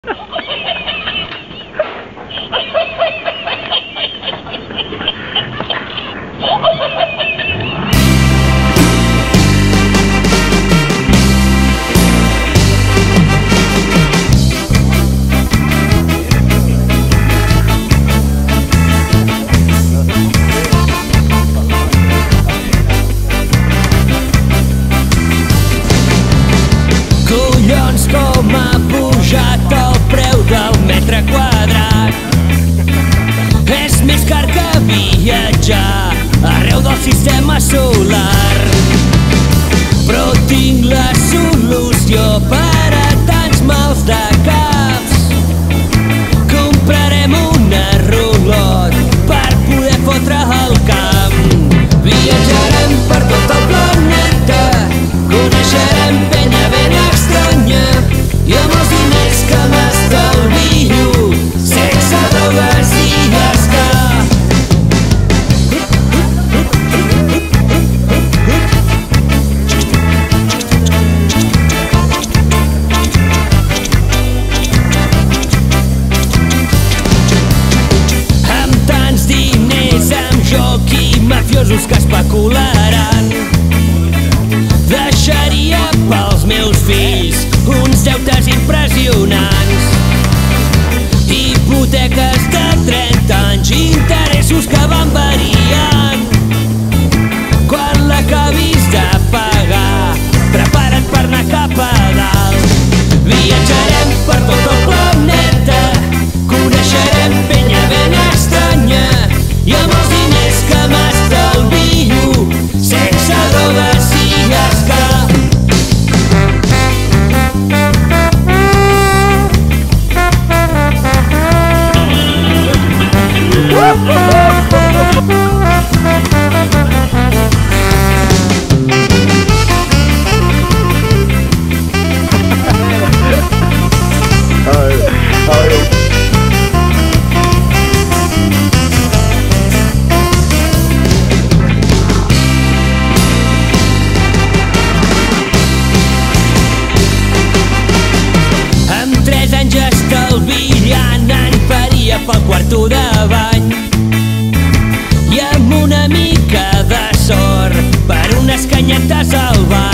Collons, com ha pujat el preu del metre quadrat. És més car que viatjar arreu del sistema solar. Però tinc la solució per a tants mals de caps. Comprarem una rulot per poder fotre el camp. Viatjarem per tot el planeta, coneixerem penya ben estranya, i amb els diners que m'estalvio, sexe, drogues i estar. Amb tants diners en joc i mafiosos que especularan, deixaria pels meus fills uns deutes impressionants. Hipoteques de 30 anys, interessos que van variant. Quan l'acabis de pagar, prepara't per anar cap a dalt. Viatjarem per tot el planeta, coneixerem penya ben estranya, i amb els diners que m'estalvio, sexe, drogues i escar. Amb 3 anys estalviant en faria pel quarto de bany, i amb una mica de sort per unes canyetes al bar.